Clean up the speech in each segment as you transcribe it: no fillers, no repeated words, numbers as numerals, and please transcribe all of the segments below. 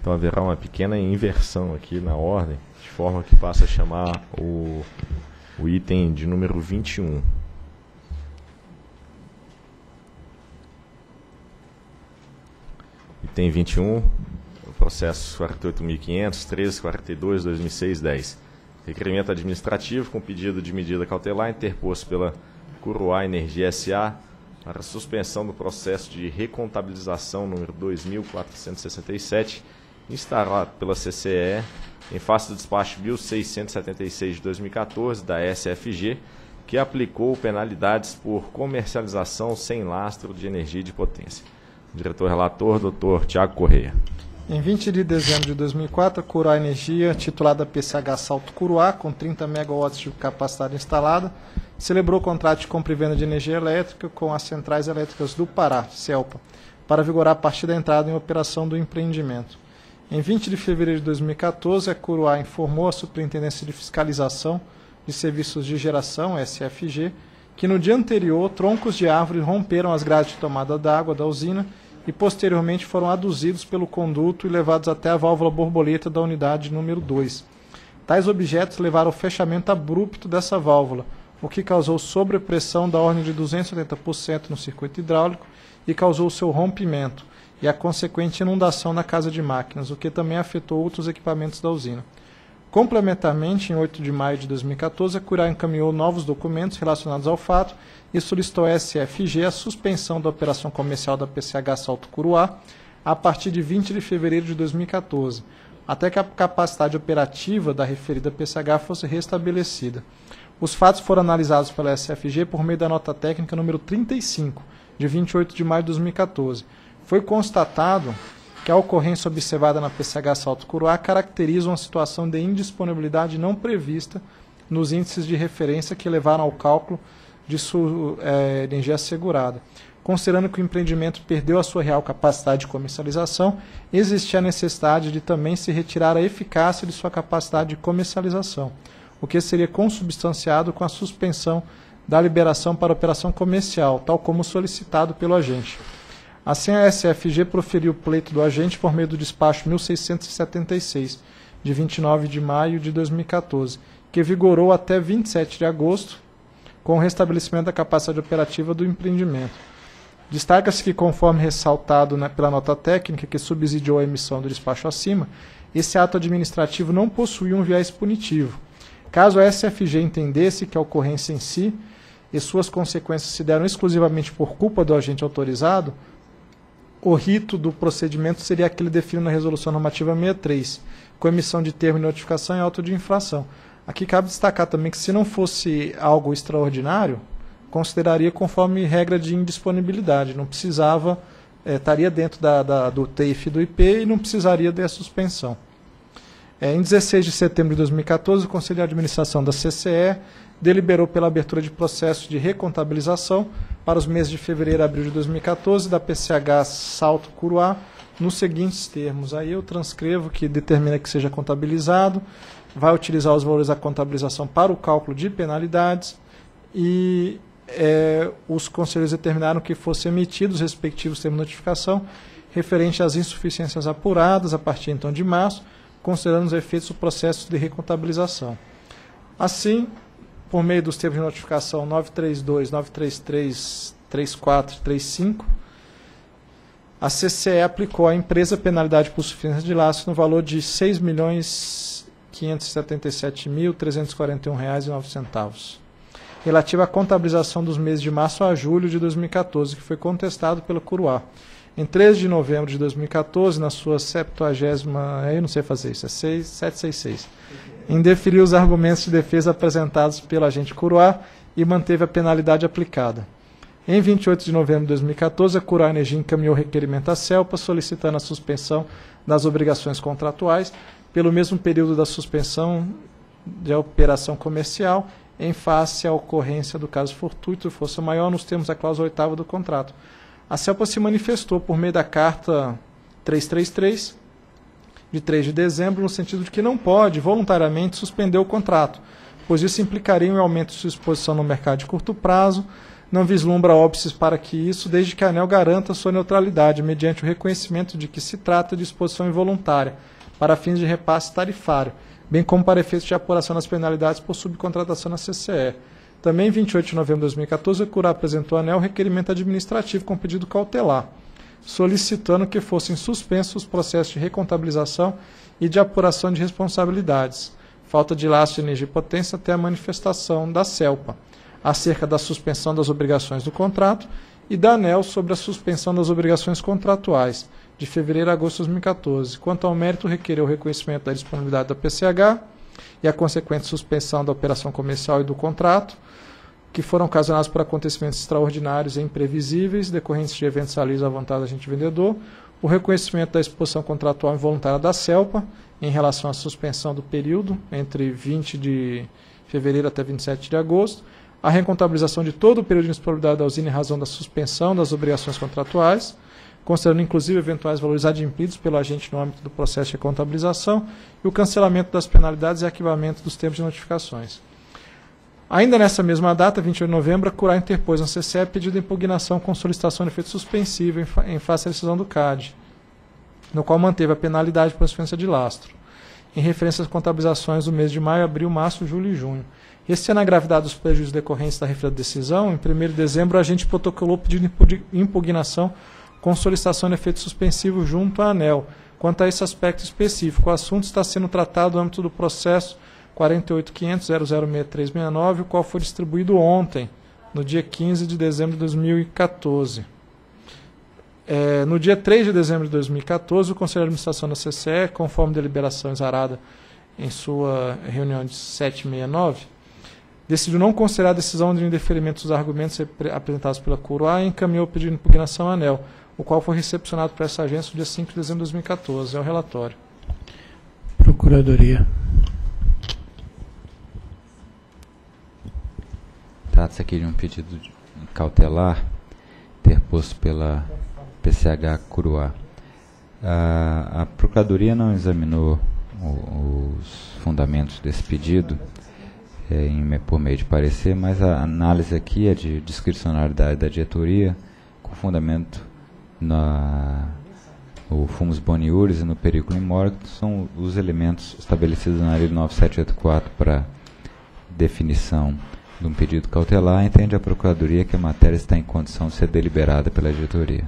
Então haverá uma pequena inversão aqui na ordem, de forma que passa a chamar o item de número 21. Item 21, o processo 48.500, 1342, 2006, 10. Requerimento administrativo com pedido de medida cautelar interposto pela Curuá Energia S.A. para suspensão do processo de recontabilização número 2467, instalado pela CCE em face do despacho 1676 de 2014 da SFG, que aplicou penalidades por comercialização sem lastro de energia de potência. Diretor-relator, Dr. Tiago Correia. Em 20 de dezembro de 2004, a Curuá Energia, titulada PCH Salto Curuá, com 30 MW de capacidade instalada, celebrou o contrato de compra e venda de energia elétrica com as Centrais Elétricas do Pará, CELPA, para vigorar a partir da entrada em operação do empreendimento. Em 20 de fevereiro de 2014, a Curuá informou a Superintendência de Fiscalização de Serviços de Geração, SFG, que no dia anterior, troncos de árvore romperam as grades de tomada d'água da usina e posteriormente foram aduzidos pelo conduto e levados até a válvula borboleta da unidade número 2. Tais objetos levaram ao fechamento abrupto dessa válvula, o que causou sobrepressão da ordem de 280% no circuito hidráulico e causou seu rompimento e a consequente inundação na casa de máquinas, o que também afetou outros equipamentos da usina. Complementarmente, em 8 de maio de 2014, a Curuá encaminhou novos documentos relacionados ao fato e solicitou à SFG a suspensão da operação comercial da PCH Salto Curuá a partir de 20 de fevereiro de 2014, até que a capacidade operativa da referida PCH fosse restabelecida. Os fatos foram analisados pela SFG por meio da nota técnica número 35, de 28 de maio de 2014. Foi constatado que a ocorrência observada na PCH Salto Curuá caracteriza uma situação de indisponibilidade não prevista nos índices de referência que levaram ao cálculo de sua energia assegurada. Considerando que o empreendimento perdeu a sua real capacidade de comercialização, existia a necessidade de também se retirar a eficácia de sua capacidade de comercialização, o que seria consubstanciado com a suspensão da liberação para operação comercial, tal como solicitado pelo agente. Assim, a SFG proferiu o pleito do agente por meio do despacho 1676, de 29 de maio de 2014, que vigorou até 27 de agosto, com o restabelecimento da capacidade operativa do empreendimento. Destaca-se que, conforme ressaltado pela nota técnica que subsidiou a emissão do despacho acima, esse ato administrativo não possuía um viés punitivo. Caso a SFG entendesse que a ocorrência em si e suas consequências se deram exclusivamente por culpa do agente autorizado, o rito do procedimento seria aquele definido na Resolução Normativa 63, com emissão de termo de notificação e auto de infração. Aqui cabe destacar também que, se não fosse algo extraordinário, consideraria conforme regra de indisponibilidade, não precisava, estaria dentro do TIF do IP e não precisaria da suspensão. Em 16 de setembro de 2014, o Conselho de Administração da CCE deliberou pela abertura de processo de recontabilização para os meses de fevereiro e abril de 2014 da PCH Salto Curuá, nos seguintes termos. Aí eu transcrevo, que determina que seja contabilizado, vai utilizar os valores da contabilização para o cálculo de penalidades e os conselheiros determinaram que fossem emitidos os respectivos termos de notificação referente às insuficiências apuradas a partir então de março, considerando os efeitos do processo de recontabilização. Assim, por meio dos termos de notificação 932, 933, 34 e 35, a CCE aplicou à empresa penalidade por suficiência de lastro no valor de R$ 6.577.341,09, relativa à contabilização dos meses de março a julho de 2014, que foi contestado pela Curuá. Em 13 de novembro de 2014, na sua 70ª, eu não sei fazer isso, é 766, indeferiu os argumentos de defesa apresentados pelo agente Curuá e manteve a penalidade aplicada. Em 28 de novembro de 2014, a Curuá Energia encaminhou requerimento à CELPA solicitando a suspensão das obrigações contratuais pelo mesmo período da suspensão de operação comercial em face à ocorrência do caso fortuito e força maior nos termos da cláusula 8ª do contrato. A CELPA se manifestou por meio da carta 333, de 3 de dezembro, no sentido de que não pode voluntariamente suspender o contrato, pois isso implicaria um aumento de sua exposição no mercado de curto prazo, não vislumbra óbices para que isso, desde que a ANEEL garanta sua neutralidade, mediante o reconhecimento de que se trata de disposição involuntária, para fins de repasse tarifário, bem como para efeitos de apuração das penalidades por subcontratação na CCE. Também, em 28 de novembro de 2014, a CURA apresentou à ANEEL requerimento administrativo com pedido cautelar, solicitando que fossem suspensos os processos de recontabilização e de apuração de responsabilidades, falta de lastro de energia e potência até a manifestação da CELPA, acerca da suspensão das obrigações do contrato, e da ANEEL sobre a suspensão das obrigações contratuais, de fevereiro a agosto de 2014. Quanto ao mérito, requereu o reconhecimento da disponibilidade da PCH e a consequente suspensão da operação comercial e do contrato, que foram ocasionados por acontecimentos extraordinários e imprevisíveis, decorrentes de eventos alheios à vontade do agente vendedor, o reconhecimento da exposição contratual involuntária da CELPA, em relação à suspensão do período, entre 20 de fevereiro até 27 de agosto, a recontabilização de todo o período de disponibilidade da usina em razão da suspensão das obrigações contratuais, considerando inclusive eventuais valores adimplidos pelo agente no âmbito do processo de contabilização, e o cancelamento das penalidades e arquivamento dos termos de notificações. Ainda nessa mesma data, 28 de novembro, a CURA interpôs na CCE pedido de impugnação com solicitação de efeito suspensivo em face à decisão do CAD, no qual manteve a penalidade por insuficiência de lastro, em referência às contabilizações do mês de maio, abril, março, julho e junho. Restando a gravidade dos prejuízos decorrentes da referida decisão, em 1º de dezembro, a agente protocolou pedido de impugnação com solicitação de efeito suspensivo junto à ANEEL. Quanto a esse aspecto específico, o assunto está sendo tratado no âmbito do processo 48.500.006369, o qual foi distribuído ontem, no dia 15 de dezembro de 2014. No dia 3 de dezembro de 2014, o Conselho de Administração da CCE, conforme deliberação exarada em sua reunião de 769, decidiu não considerar a decisão de indeferimento dos argumentos apresentados pela CURA e encaminhou o pedido de impugnação à ANEEL, o qual foi recepcionado por essa agência no dia 5 de dezembro de 2014. É o relatório. Procuradoria. Trata-se aqui de um pedido cautelar interposto pela PCH Curuá. A Procuradoria não examinou os fundamentos desse pedido por meio de parecer, mas a análise aqui é de discricionariedade da diretoria, com fundamento no fumus boni iuris e no periculum in mora, que são os elementos estabelecidos na lei 9784 para definição de um pedido cautelar. Entende a Procuradoria que a matéria está em condição de ser deliberada pela diretoria.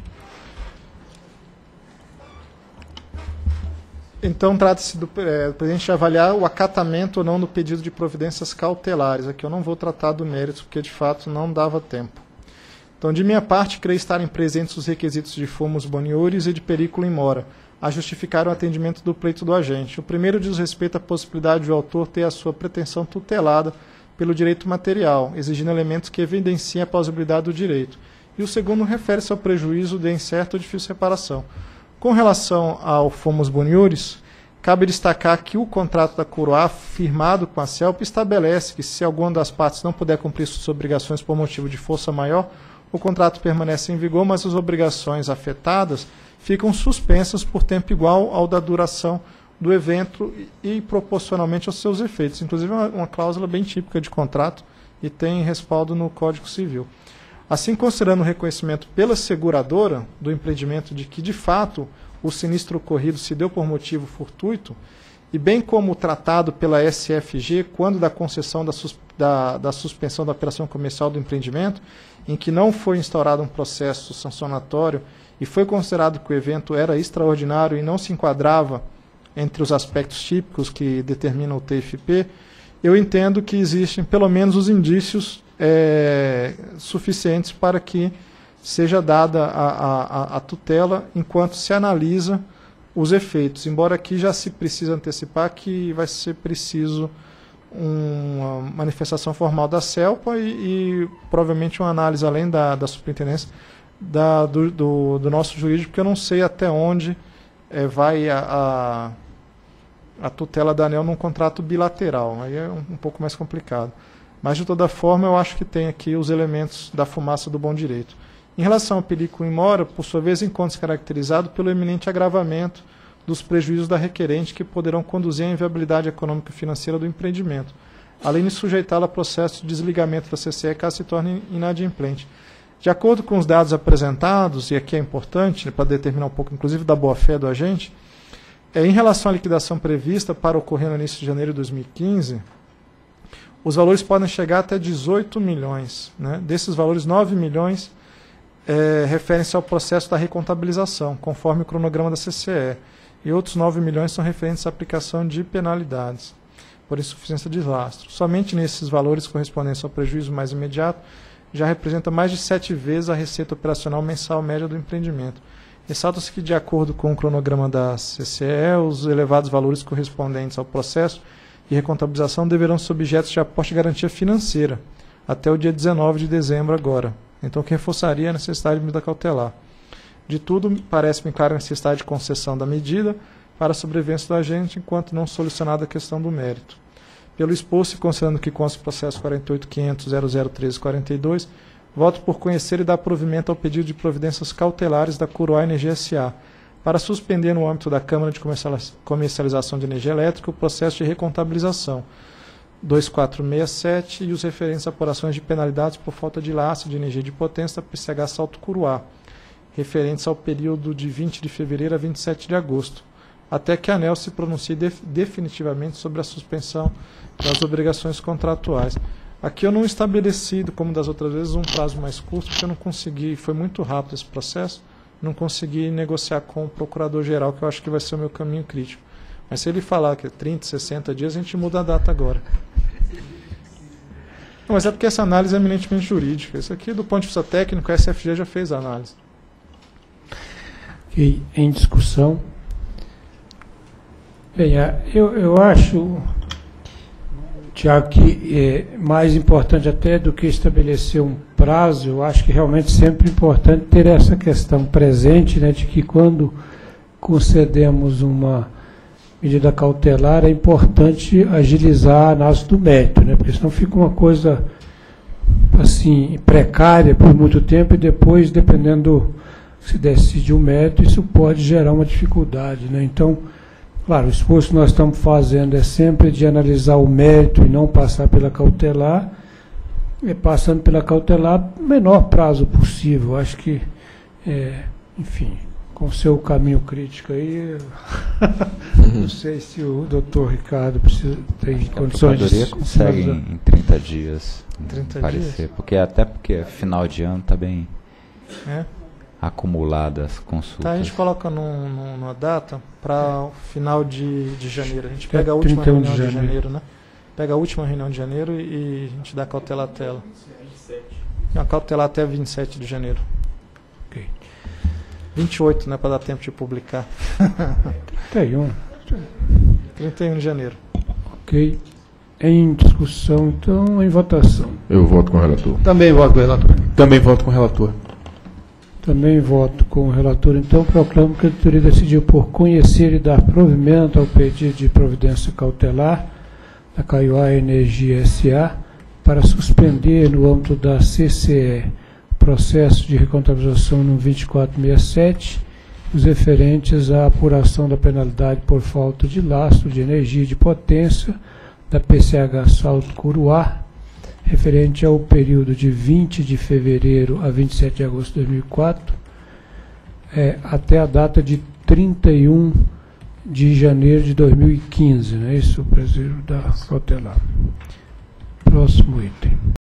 Então, trata-se do presidente avaliar o acatamento ou não do pedido de providências cautelares. Aqui eu não vou tratar do mérito, porque de fato não dava tempo. Então, de minha parte, creio estarem presentes os requisitos de fumus boni iuris e de periculum in mora, a justificar o atendimento do pleito do agente. O primeiro diz respeito à possibilidade do autor ter a sua pretensão tutelada pelo direito material, exigindo elementos que evidenciem a plausibilidade do direito. E o segundo refere-se ao prejuízo de incerta ou difícil reparação. Com relação ao fumus boni iuris, cabe destacar que o contrato da CURA firmado com a CELPA estabelece que, se alguma das partes não puder cumprir suas obrigações por motivo de força maior, o contrato permanece em vigor, mas as obrigações afetadas ficam suspensas por tempo igual ao da duração do evento e proporcionalmente aos seus efeitos. Inclusive, uma cláusula bem típica de contrato e tem respaldo no Código Civil. Assim, considerando o reconhecimento pela seguradora do empreendimento de que, de fato, o sinistro ocorrido se deu por motivo fortuito, e bem como tratado pela SFG quando da concessão da suspensão da operação comercial do empreendimento, em que não foi instaurado um processo sancionatório e foi considerado que o evento era extraordinário e não se enquadrava entre os aspectos típicos que determinam o TFP, eu entendo que existem pelo menos os indícios suficientes para que seja dada a tutela enquanto se analisa os efeitos, embora aqui já se precisa antecipar que vai ser preciso uma manifestação formal da CELPA e provavelmente uma análise além da superintendência do nosso jurídico, porque eu não sei até onde vai a tutela da ANEEL num contrato bilateral, aí é um pouco mais complicado. Mas, de toda forma, eu acho que tem aqui os elementos da fumaça do bom direito. Em relação ao periculum in mora, por sua vez, encontra-se caracterizado pelo eminente agravamento dos prejuízos da requerente que poderão conduzir à inviabilidade econômica e financeira do empreendimento. além de sujeitá-la a processo de desligamento da CCE caso se torne inadimplente. De acordo com os dados apresentados, e aqui é importante, para determinar um pouco, inclusive, da boa-fé do agente, em relação à liquidação prevista para ocorrer no início de janeiro de 2015, os valores podem chegar até 18 milhões. Né? Desses valores, 9 milhões referem-se ao processo da recontabilização, conforme o cronograma da CCE, e outros 9 milhões são referentes à aplicação de penalidades por insuficiência de lastro. Somente nesses valores correspondentes ao prejuízo mais imediato já representa mais de 7 vezes a receita operacional mensal média do empreendimento. Ressalta-se que, de acordo com o cronograma da CCE, os elevados valores correspondentes ao processo de recontabilização deverão ser objetos de aporte de garantia financeira até o dia 19 de dezembro agora. Então, que reforçaria a necessidade de medida cautelar. De tudo, parece-me clara a necessidade de concessão da medida para a sobrevivência do agente, enquanto não solucionada a questão do mérito. Pelo exposto e considerando que consta o processo 48.500.001342, voto por conhecer e dar provimento ao pedido de providências cautelares da Curuá Energia S.A. para suspender no âmbito da Câmara de Comercialização de Energia Elétrica o processo de recontabilização 2467 e os referentes a apurações de penalidades por falta de lastro de energia de potência da PCH Salto Curuá, referentes ao período de 20 de fevereiro a 27 de agosto, até que a ANEEL se pronuncie definitivamente sobre a suspensão das obrigações contratuais. Aqui eu não estabeleci, como das outras vezes, um prazo mais curto, porque eu não consegui, foi muito rápido esse processo, não consegui negociar com o procurador-geral, que eu acho que vai ser o meu caminho crítico. Mas se ele falar que é 30, 60 dias, a gente muda a data agora. Não, mas é porque essa análise é eminentemente jurídica. Isso aqui, do ponto de vista técnico, a SFG já fez a análise. Ok, em discussão. Bem, eu acho, Tiago, que é mais importante até do que estabelecer um prazo, eu acho que realmente sempre é importante ter essa questão presente, né, de que quando concedemos uma medida cautelar é importante agilizar a análise do mérito, né, porque senão fica uma coisa assim precária por muito tempo e depois, dependendo se decide o mérito, isso pode gerar uma dificuldade, né? Então, claro, o esforço que nós estamos fazendo é sempre de analisar o mérito e não passar pela cautelar, e passando pela cautelar o menor prazo possível. Acho que, enfim, com o seu caminho crítico aí, não sei se o doutor Ricardo tem condições de... consegue em 30 dias 30 parecer, dias? Porque final de ano está bem acumuladas as consultas. Tá, a gente coloca numa data para o final de janeiro. A gente pega a última reunião de janeiro, né? Pega a última reunião de janeiro e a gente dá cautela até ela. Não, cautelar até 27 de janeiro. Ok. 28, né? Para dar tempo de publicar. 31 de janeiro. Ok. Em discussão, então, em votação. Eu voto com o relator. Também voto com o relator. Também voto com o relator. Também voto com o relator. Então, proclamo que a diretoria decidiu por conhecer e dar provimento ao pedido de providência cautelar da Curuá Energia S.A. para suspender, no âmbito da CCE, o processo de recontabilização no 2467, os referentes à apuração da penalidade por falta de lastro de energia de potência da PCH Salto Curuá, referente ao período de 20 de fevereiro a 27 de agosto de 2004, até a data de 31 de janeiro de 2015, né? Isso, o presidente da cautelar. Próximo item.